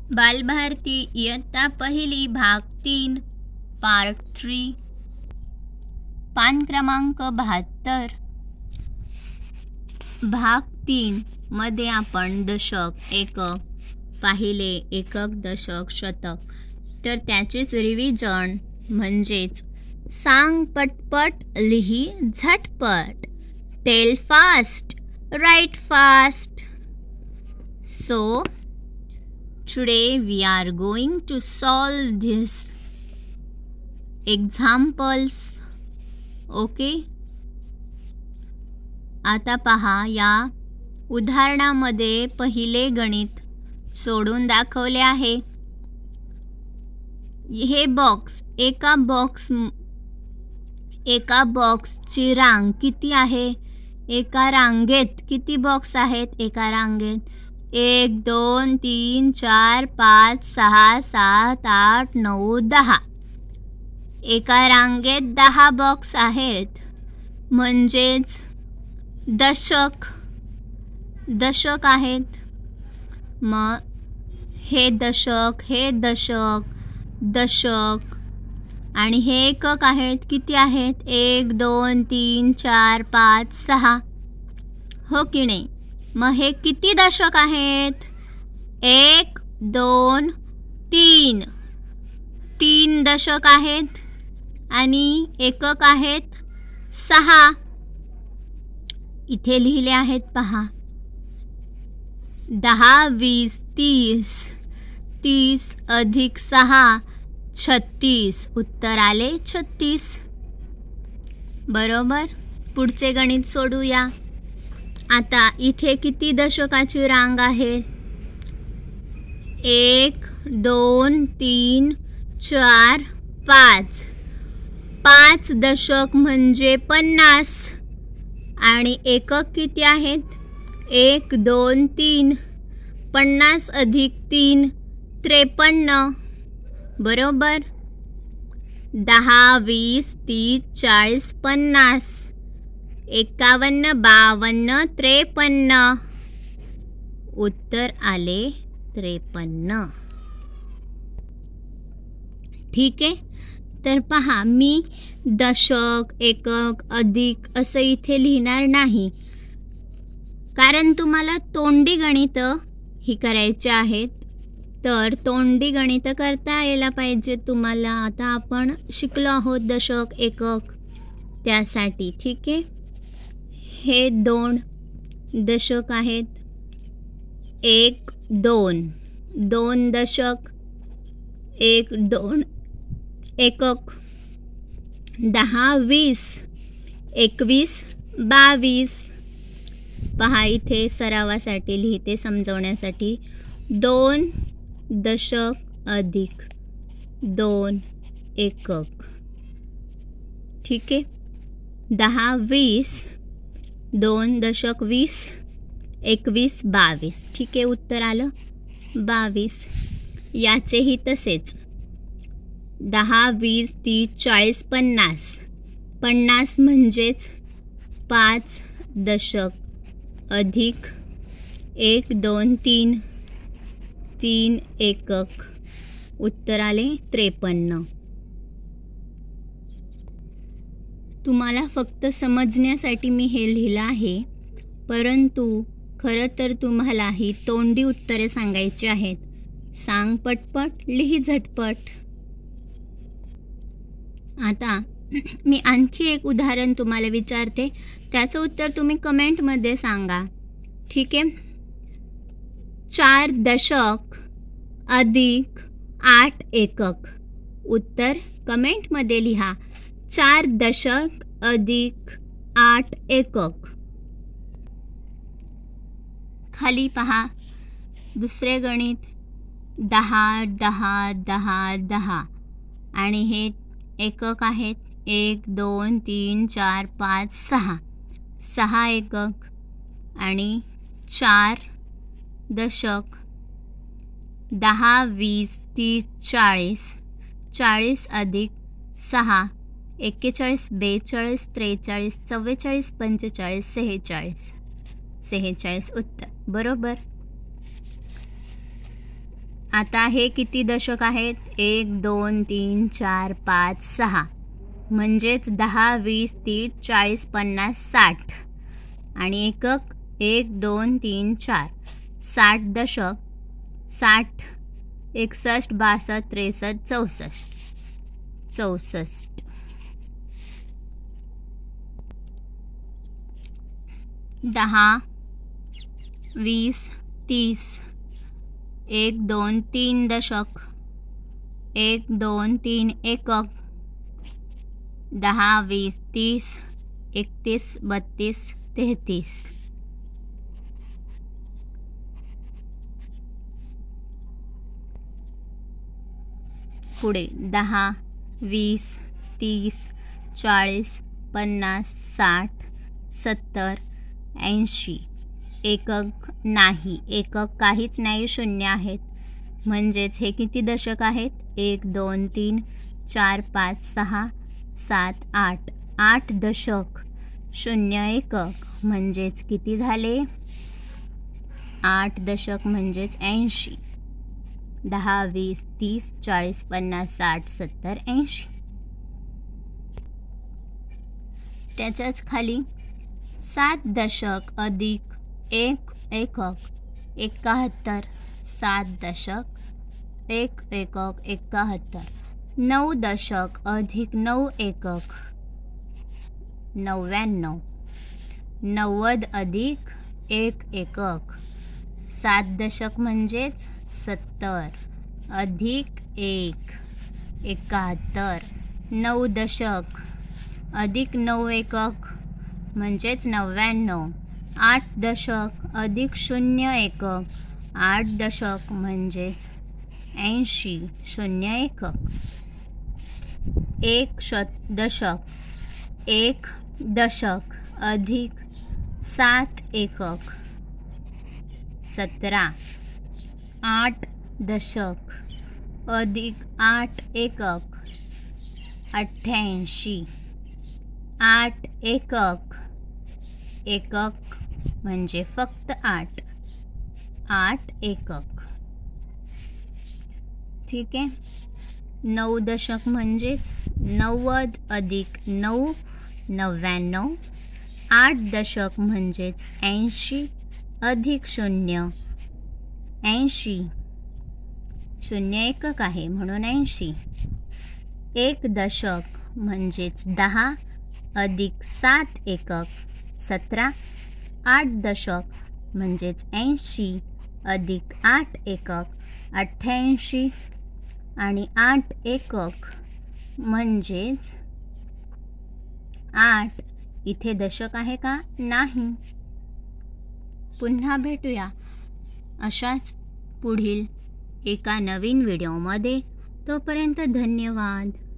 बालभारती इयत्ता पहिली भाग 3 पार्ट 3 पान क्रमांक 72 भाग 3 मध्ये आपण दशक, एकक पाहिले. एकक, दशक, शतक. तर त्याचेच रिव्हिजन म्हणजेच सांग पटपट, लिही झटपट. Tell fast, write fast. So today we are going to solve these examples. Okay? आता पहा, या उदाहरणामध्ये पहिले गणित सोडून दाखवले आहे. हे बॉक्स, एका बॉक्सची रांग किती आहे? एका रांगेत किती बॉक्स आहेत? एका रांगेत 1 2 3 4 5 6 7 8 9 10. एका रांगेत 10 बॉक्स आहेत, म्हणजेच दशक आहेत. मग हे दशक आणि हे एकक आहेत. किती आहेत? 1 2 3 4 5 6. हो की नाही? मग हे किती दशक आहेत? 1 2 3. 3 दशक आहेत आणि एकक आहेत 6. इथे लिहिले आहेत पहा. 10 20 30. 30 अधिक 6 36. उत्तर आले 36. बरोबर. पुढचे गणित सोडूया. आता इथे किती दशकाची रांग आहे? 1 2 3 4 5. 5 दशक म्हणजे 50. आणि एकक किती आहेत? 1 2 3. 50 अधिक 3 53. बरोबर. 10 20 30 40 50. 51 52 53. उत्तर आले 53. ठीक आहे. तर पहा, मी दशक, एकक, अधिक असं इथे लिहिणार नाही, कारण तुम्हाला तोंडी गणित ही करायची आहेत. तर तोंडी गणित करता यायला पाहिजे तुम्हाला. आता आपण शिकलो आहोत दशक, एकक, त्यासाठी. ठीक आहे. हे 2 दशक आहेत. 1 2. 2 दशक. 1 2 एकक. 10 20. 21 22. पहा, इथे सरावासाठी लिहिते, समजवण्यासाठी. 2 दशक अधिक 2 एकक. ठीक आहे. 10 20. 2 दशक 20. 21 22. ठीक आहे. उत्तर आलं 22. याचेही तसेच. 10 20 30 40 50. 50 म्हणजेच 5 दशक अधिक 1 2 3. 3 एकक. उत्तर आले 53. तुम्हाला फक्त समजण्यासाठी मी हे लिहिलं आहे, परंतु खरं तर तुम्हाला ही तोंडी उत्तरे सांगायची आहेत. सांग पटपट, लिही झटपट. आता मी आणखी एक उदाहरण तुम्हाला विचारते, त्याचं उत्तर तुम्ही कमेंटमध्ये सांगा. ठीक आहे. 4 दशक अधिक 8 एकक. उत्तर कमेंटमध्ये लिहा. 4 दशक अधिक 8 एकक. खाली पहा, दुसरे गणित 10 10 10 10. आणि हे एकक आहेत. 1 2 3 4 5 6. 6 एकक आणि 4 दशक. 10 20 30 40. 40 अधिक 6 41 42 43 44 45 46. 46 उत्तर बरोबर. आता हे किती दशक आहेत? 1 2 3 4 5 6 म्हणजेच 10 20 30 40 50 60 आणि एकक 1 2 3 4 60 दशक 60 61 62 63 64 64 10 20 30 1 2 3 दशक 1 2 3 एकक 10 20 30 31 32 33 पुढे 10 20 30 40 50 60 70 80 एकक नाही, एकक काहीच नाही, शून्य आहेत. म्हणजेच हे किती दशक आहेत? 1 2 3 4 5 6 7 8 8 दशक, शून्य एकक म्हणजेच किती झाले? 8 दशक म्हणजेच 80. 10 20 30 40 50 60 70 80. त्याच्याच खाली 7 दशक अधिक 1 एकक 71. 7 दशक 1 एकक 71. 9 दशक अधिक 9 एकक 99. 90 अधिक 1 एकक 7 दशक म्हणजेच 70 अधिक 1 71. 9 दशक अधिक 9 एकक म्हणजेच 99. 8 दशक अधिक 0 एकक 8 दशक म्हणजेच 80 शून्य एकक. 1 दशक 1 दशक अधिक 7 एकक 17. 8 दशक अधिक 8 एकक 88. 8 एकक एकक म्हणजे फक्त 8 8 एकक. ठीक आहे. 9 दशक म्हणजेच 90 अधिक 9 99. 8 दशक म्हणजेच 80 अधिक 0 80. शून्य एकक आहे म्हणून 80. 1 दशक म्हणजेच 10 अधिक 7 एकक 17. 8 दशक म्हणजेच 80 अधिक 8 एकक 88. आणि 8 एकक म्हणजेच 8. इथे दशक आहे का? नाही. पुन्हा भेटूया अशाच पुढील एका नवीन व्हिडिओमध्ये. तोपर्यंत धन्यवाद.